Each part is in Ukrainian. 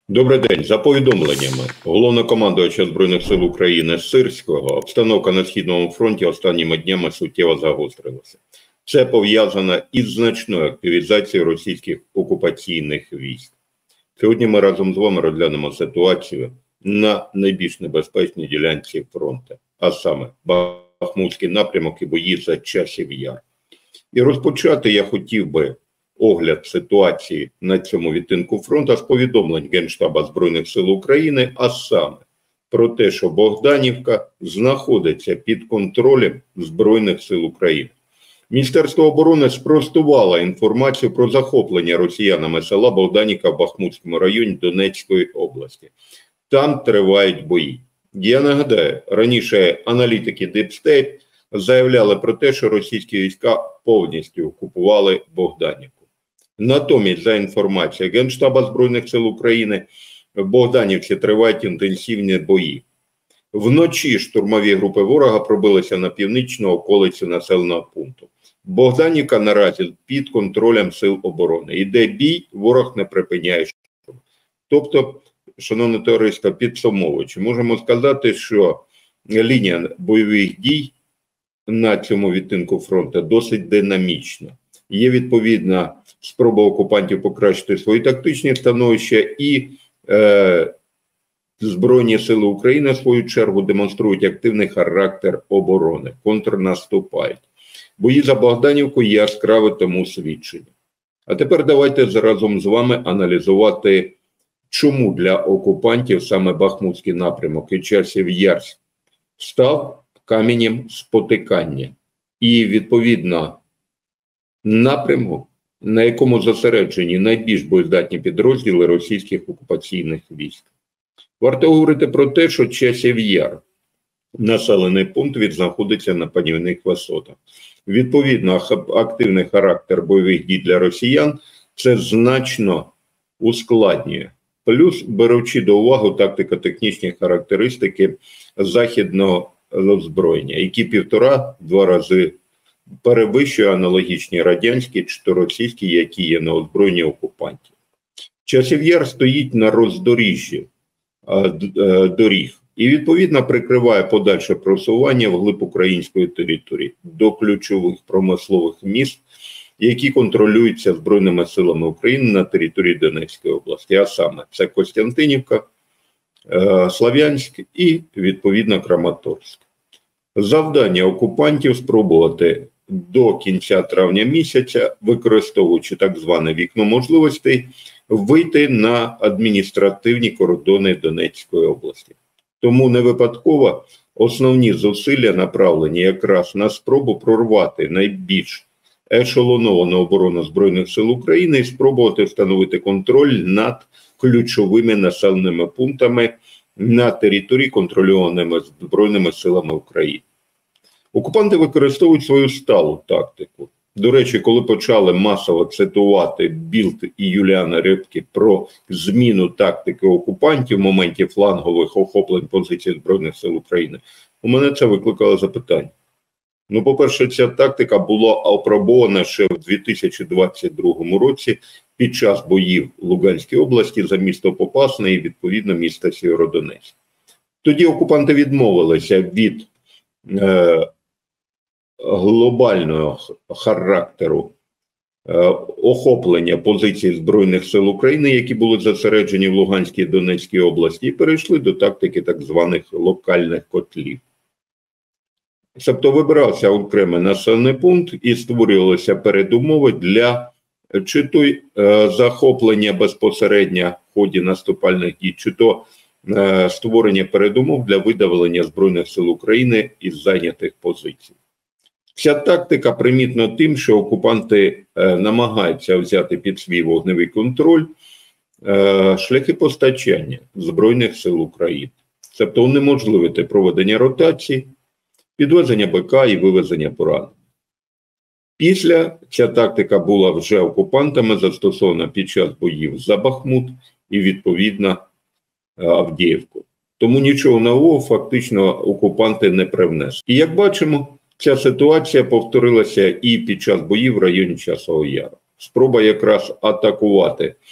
Добрий день. За повідомленнями головнокомандувача Збройних сил України Сирського, обстановка на Східному фронті останніми днями суттєво загострилася. Це пов'язано із значною активізацією російських окупаційних військ. Сьогодні ми разом з вами розглянемо ситуацію на найбільш небезпечній ділянці фронту, а саме Бахмутський напрямок і бої за Часів Яр. І розпочати я хотів би огляд ситуації на цьому відтинку фронту з повідомлень Генштабу Збройних сил України, а саме про те, що Богданівка знаходиться під контролем Збройних сил України. Міністерство оборони спростувало інформацію про захоплення росіянами села Богданівка в Бахмутському районі Донецької області. Там тривають бої. Я нагадаю, раніше аналітики Deep State заявляли про те, що російські війська повністю окупували Богданівку. Натомість, за інформацією Генштабу Збройних сил України, в Богданівці тривають інтенсивні бої. Вночі штурмові групи ворога пробилися на північну околицю населеного пункту. Богданівка наразі під контролем сил оборони. Іде бій, ворог не припиняє штурм. Тобто, шановне товариство, підсумовуючи, можемо сказати, що лінія бойових дій на цьому відтинку фронту досить динамічна. Є відповідна спроба окупантів покращити свої тактичні становища, і Збройні сили України, в свою чергу, демонструють активний характер оборони, контрнаступають. Бої за Богданівку є яскраве тому свідчення. А тепер давайте разом з вами аналізувати, чому для окупантів саме Бахмутський напрямок і Часів Яр став каменем спотикання. І, відповідно, напрямок, на якому зосереджені найбільш боєздатні підрозділи російських окупаційних військ. Варто говорити про те, що Часів Яр, населений пункт, знаходиться на панівних висотах. Відповідно, активний характер бойових дій для росіян це значно ускладнює. Плюс, беручи до уваги тактико-технічні характеристики західного озброєння, які 1,5-2 рази перевищує аналогічні радянські чи російські, які є на озброєнні окупантів. Часів Яр стоїть на роздоріжжі доріг і, відповідно, прикриває подальше просування вглиб української території до ключових промислових міст, які контролюються Збройними силами України на території Донецької області, а саме це Костянтинівка, Слов'янськ і, відповідно, Краматорськ. Завдання окупантів спробувати до кінця травня місяця, використовуючи так зване вікно можливостей, вийти на адміністративні кордони Донецької області. Тому не випадково основні зусилля направлені якраз на спробу прорвати найбільш ешелоновану оборону Збройних сил України і спробувати встановити контроль над ключовими населеними пунктами на території, контрольованими Збройними силами України. Окупанти використовують свою сталу тактику. До речі, коли почали масово цитувати Білд і Юліана Рибки про зміну тактики окупантів в моменті флангових охоплень позицій Збройних сил України, у мене це викликало запитання. Ну, по-перше, ця тактика була опробована ще в 2022 році під час боїв в Луганській області за місто Попасне і, відповідно, місто Сєвєродонецьк. Тоді окупанти відмовилися від глобального характеру охоплення позицій Збройних сил України, які були зосереджені в Луганській і Донецькій області, і перейшли до тактики так званих локальних котлів. Тобто вибирався окремий населений пункт і створювалися передумови для чи то захоплення безпосередньо в ході наступальних дій, чи то створення передумов для видавлення Збройних сил України із зайнятих позицій. Ця тактика примітна тим, що окупанти намагаються взяти під свій вогневий контроль шляхи постачання Збройних сил України. Тобто унеможливити проведення ротацій, підвезення БК і вивезення поранених. Після ця тактика була вже окупантами застосована під час боїв за Бахмут і, відповідно, Авдіївку. Тому нічого нового фактично окупанти не привнесли. І як бачимо, ця ситуація повторилася і під час боїв в районі Часового Яру. Спроба якраз атакувати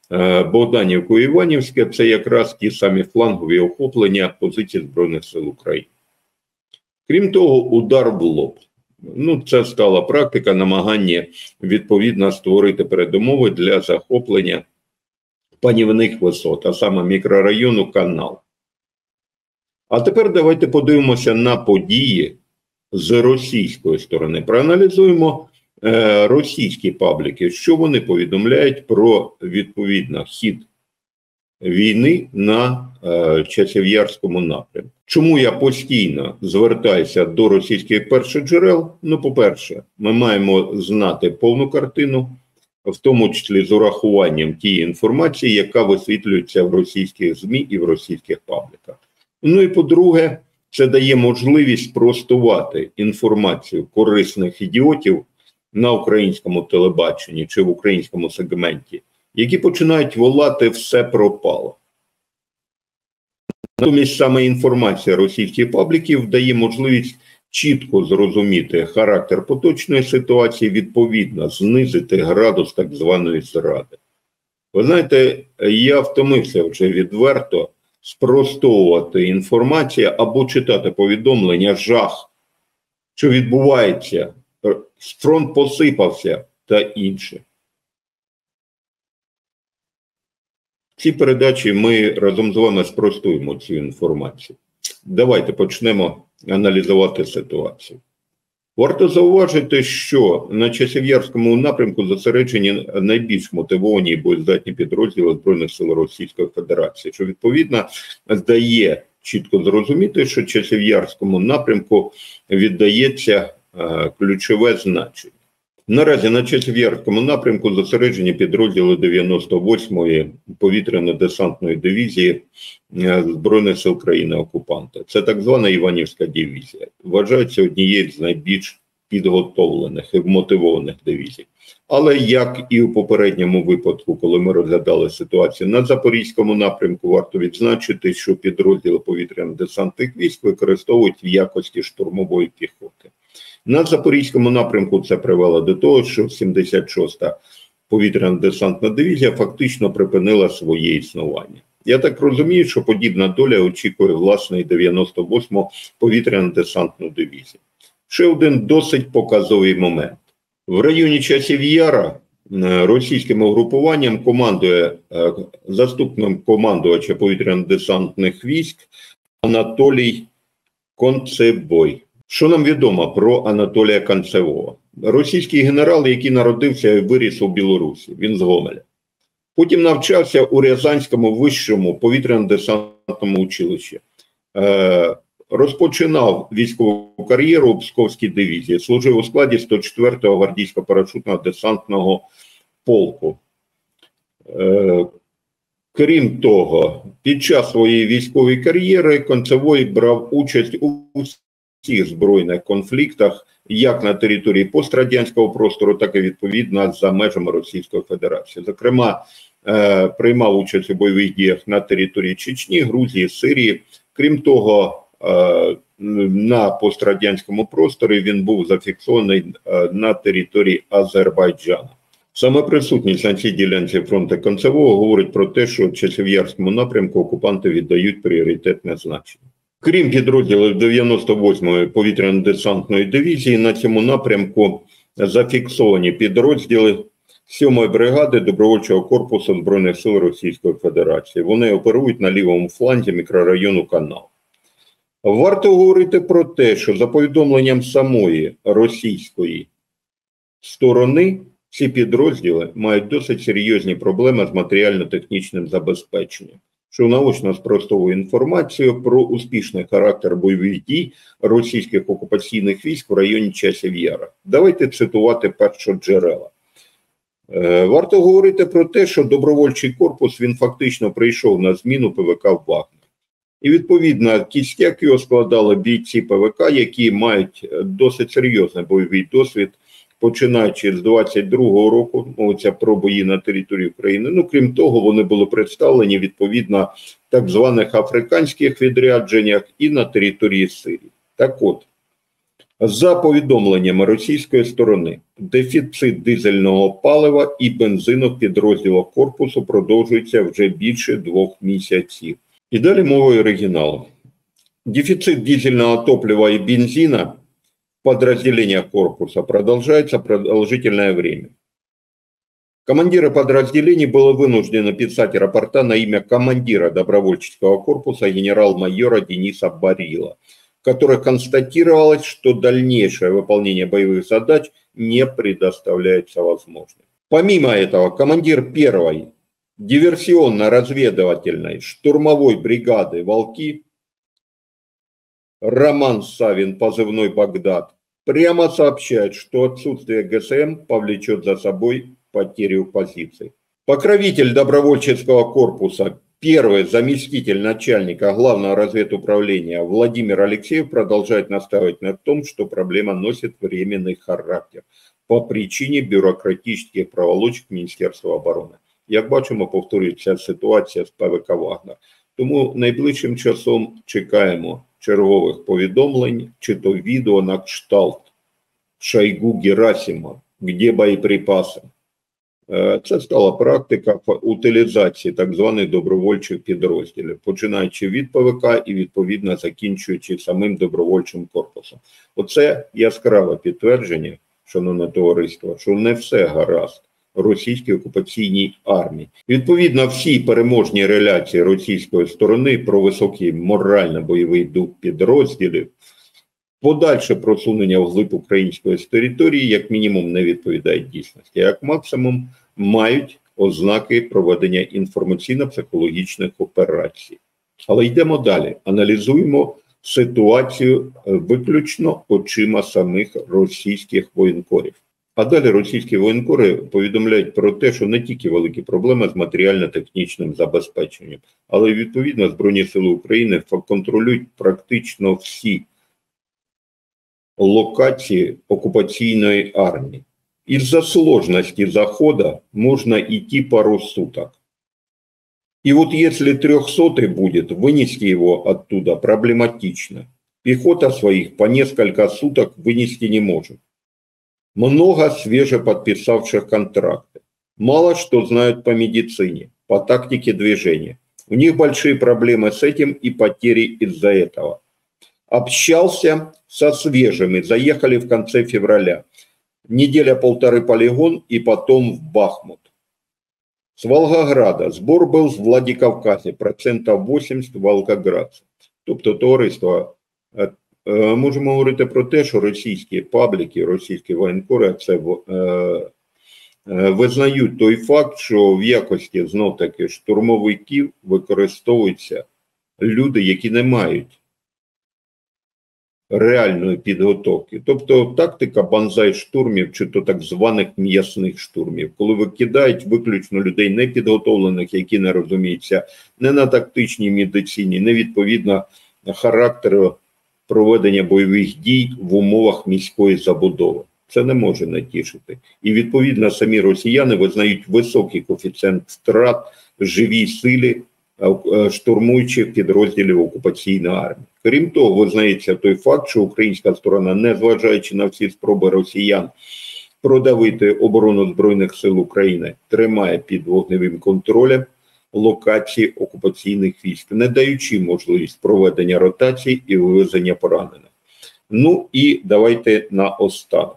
Богданівку і Іванівське – це якраз ті самі флангові охоплення позицій Збройних сил України. Крім того, удар в лоб. Це стала практика намагання відповідно створити передумови для захоплення панівних висот, а саме мікрорайону Канал. А тепер давайте подивимося на події з російської сторони. Проаналізуємо російські пабліки, що вони повідомляють про відповідно хід війни на Часів'ярському напрямку. Чому я постійно звертаюся до російських першоджерел? По-перше, ми маємо знати повну картину, в тому числі з урахуванням тієї інформації, яка висвітлюється в російських ЗМІ і в російських пабліках. І по-друге, це дає можливість спростувати інформацію корисних ідіотів на українському телебаченні чи в українському сегменті, які починають волати «все пропало». Натомість саме інформація російських пабліків дає можливість чітко зрозуміти характер поточної ситуації, відповідно знизити градус так званої зради. Ви знаєте, я втомився вже відверто спростовувати інформацію або читати повідомлення «жах», що відбувається, фронт посипався та інше. В цій передачі ми разом з вами спростуємо цю інформацію. Давайте почнемо аналізувати ситуацію. Варто зауважити, що на Часів'ярському напрямку зосереджені найбільш мотивовані і боєздатні підрозділи Збройних сил Російської Федерації, що відповідно дає чітко зрозуміти, що Часів'ярському напрямку віддається ключове значення. Наразі на Часів'ярському напрямку зосереджені підрозділи 98-ї повітряно-десантної дивізії Збройних сил країни-окупанта. Це так звана Іванівська дивізія. Вважається однією з найбільш підготовлених і вмотивованих дивізій. Але як і у попередньому випадку, коли ми розглядали ситуацію на Запорізькому напрямку, варто відзначити, що підрозділи повітряно-десантних військ використовують в якості штурмової піхоти. На Запорізькому напрямку це привело до того, що 76-та повітряно-десантна дивізія фактично припинила своє існування. Я так розумію, що подібна доля очікує власне 98-му повітряно-десантну дивізію. Ще один досить показовий момент. В районі Часів'яра російським угрупуванням командує заступник командувача повітряно-десантних військ Анатолій Концебой. Що нам відомо про Анатолія Концевого? Російський генерал, який народився і виріс у Білорусі, він з Гомеля. Потім навчався у Рязанському вищому повітряно-десантному училищі. Розпочинав військову кар'єру у Псковській дивізії, служив у складі 104-го гвардійсько-парашутного десантного полку. Крім того, під час своєї військової кар'єри Концевой брав участь у всіх збройних конфліктах, як на території пострадянського простору, так і відповідно за межами Російської Федерації. Зокрема, приймав участь у бойових діях на території Чечні, Грузії, Сирії. Крім того, на пострадянському просторі він був зафіксований на території Азербайджану. Саме присутність на цій ділянці фронту Концевого говорить про те, що в Часів'ярському напрямку окупанти віддають пріоритетне значення. Крім підрозділів 98-ї повітряно-десантної дивізії, на цьому напрямку зафіксовані підрозділи 7-ї бригади добровольчого корпусу Збройних сил Російської Федерації. Вони оперують на лівому фланзі мікрорайону Канал. Варто говорити про те, що за повідомленням самої російської сторони, ці підрозділи мають досить серйозні проблеми з матеріально-технічним забезпеченням, що наочно спростовує інформацію про успішний характер бойових дій російських окупаційних військ в районі Часів'яра. Давайте цитувати першоджерела. Варто говорити про те, що добровольчий корпус, він фактично прийшов на зміну ПВК «Вагнер». І відповідно кістяк його складали бійці ПВК, які мають досить серйозний бойовий досвід, починаючи з 22-го року, мовиться про бої на території України. Крім того, вони були представлені відповідно так званих африканських відрядженнях і на території Сирії. Так от, За повідомленнями російської сторони, дефіцит дизельного палива і бензину в підрозділах корпусу продовжується вже більше 2 місяців. І далі мовою оригіналу. Дефицит дизельного топлива и бензина в подразделениях корпуса продолжается продолжительное время. Командиры подразделений были вынуждены писать рапорта на имя командира добровольческого корпуса генерал-майора Дениса Барила, в которых констатировалось, что дальнейшее выполнение боевых задач не предоставляется возможным. Помимо этого, командир первой диверсионно-разведывательной штурмовой бригады «Волки» Роман Савин, позывной «Багдад», прямо сообщает, что отсутствие ГСМ повлечет за собой потерю позиций. Покровитель добровольческого корпуса, первый заместитель начальника главного разведуправления Владимир Алексеев продолжает настаивать на том, что проблема носит временный характер по причине бюрократических проволочек Міністерства оборони. Як бачимо, повторюється ситуація з ПВК «Вагнер». Тому найближчим часом чекаємо чергових повідомлень, чи то відео на кшталт Шойгу Герасимова, де боєприпаси. Це стала практика утилізації так званих добровольчих підрозділів, починаючи від ПВК і відповідно закінчуючи самим добровольчим корпусом. Оце яскраве підтвердження, шановне товариство, що не все гаразд в російській окупаційній армії. Відповідно, всі переможні реляції російської сторони про високий морально-бойовий дух підрозділів, подальше просунення вглиб української території, як мінімум, не відповідають дійсності, як максимум мають ознаки проведення інформаційно-психологічних операцій. Але йдемо далі, аналізуємо ситуацію виключно очима самих російських воєнкорів. А далі російські воєнкори повідомляють про те, що не тільки великі проблеми з матеріально-технічним забезпеченням, але й відповідно Збройні Сили України контролюють практично всі локации оккупационной армии. Из-за сложности захода можно идти пару суток. И вот если 300-й будет, вынести его оттуда проблематично. Пехота своих по несколько суток вынести не может. Много свежеподписавших контракты. Мало что знают по медицине, по тактике движения. У них большие проблемы с этим и потери из-за этого. Общался со свежими, заехали в конце февраля. Неделя-полторы полигон и потом в Бахмут. С Волгограда. Сбор был в Владикавказе, 80% волгоградців. Тобто, товариство, можемо говорити про те, що російські пабліки, російські воєнкори це визнають той факт, що в якості знов-таки штурмовиків використовуються люди, які не мають реальної підготовки. Тобто тактика банзай-штурмів, чи то так званих м'ясних штурмів, коли викидають виключно людей непідготовлених, які не розуміються не на тактичній медицині, не відповідно характеру проведення бойових дій в умовах міської забудови. Це не може натішити. І відповідно самі росіяни визнають високий коефіцієнт втрат живій силі штурмуючих підрозділів окупаційної армії. Крім того, визнається той факт, що українська сторона, незважаючи на всі спроби росіян продавити оборону Збройних сил України, тримає під вогневим контролем локації окупаційних військ, не даючи можливість проведення ротацій і вивезення поранених. Ну і давайте наостанок.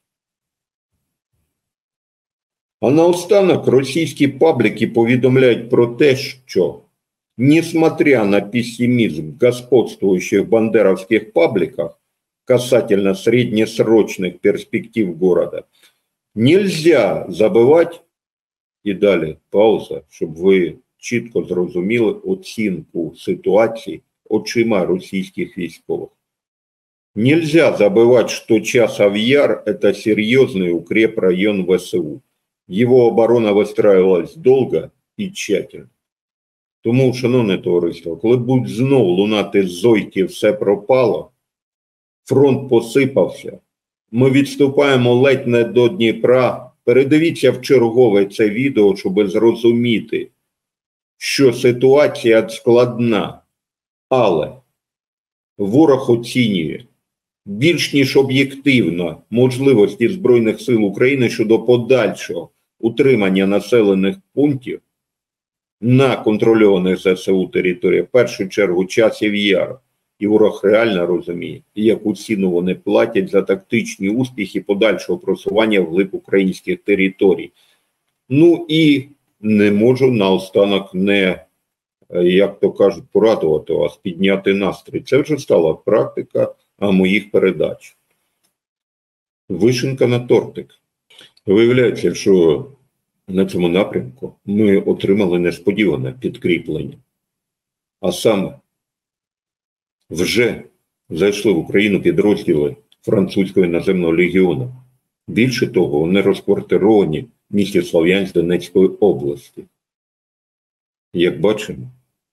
А наостанок російські пабліки повідомляють про те, що несмотря на пессимизм в господствующих бандеровских пабликах касательно среднесрочных перспектив города, нельзя забывать, і далі пауза, щоб ви чітко зрозуміли оцінку ситуації очима російських військових. Нельзя забывать, что Часов Яр – это серьезный укрепрайон ВСУ. Его оборона выстраивалась долго и тщательно. Тому, шановне товариство, коли будуть знов лунати зойки «все пропало», фронт посипався, ми відступаємо ледь не до Дніпра, передивіться в чергове це відео, щоб зрозуміти, що ситуація складна, але ворог оцінює більш ніж об'єктивно можливості Збройних сил України щодо подальшого утримання населених пунктів на контрольованих ЗСУ територіях, в першу чергу Часів Яр. І ворог реально розуміє, яку ціну вони платять за тактичні успіхи подальшого просування вглиб українських територій. Ну і не можу наостанок не, як то кажуть, порадувати вас, підняти настрій. Це вже стала практика моїх передач. Вишенка на тортик. Виявляється, що на цьому напрямку ми отримали несподіване підкріплення. А саме, вже зайшли в Україну підрозділи французького іноземного легіону. Більше того, вони розквартировані в місті Слов'янськ Донецької області. Як бачимо,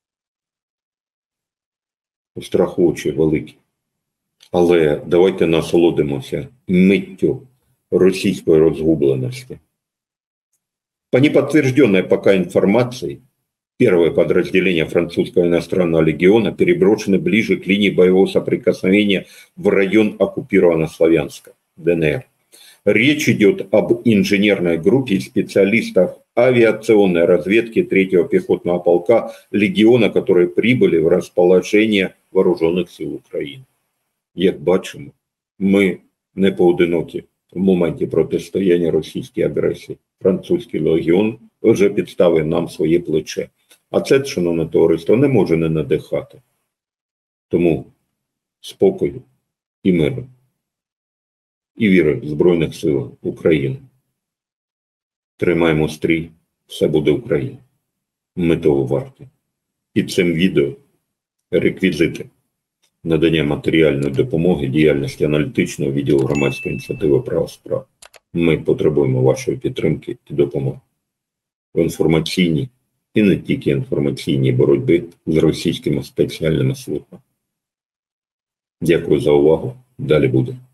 страх очі великі. Але давайте насолодимося миттю російської розгубленості. По неподтвержденной пока информации, первое подразделение французского иностранного легиона переброшено ближе к линии боевого соприкосновения в район оккупированного Славянска, ДНР. Речь идет об инженерной группе специалистов авиационной разведки 3-го пехотного полка легиона, которые прибыли в расположение вооруженных сил України. Як бачимо, ми не поодинокі в моменті протистояння російській агресії. Французький легіон вже підставив нам своє плече. А це, шановне товариство, не може не надихати. Тому спокою і миру, і віри в Збройних сил України. Тримаємо стрій, все буде Україна. Ми того варті. Під цим відео реквізити надання матеріальної допомоги діяльності аналітичного відділу громадської ініціативи «Права справ». Ми потребуємо вашої підтримки і допомоги в інформаційній і не тільки інформаційній боротьбі з російськими спеціальними службами. Дякую за увагу. Далі буде.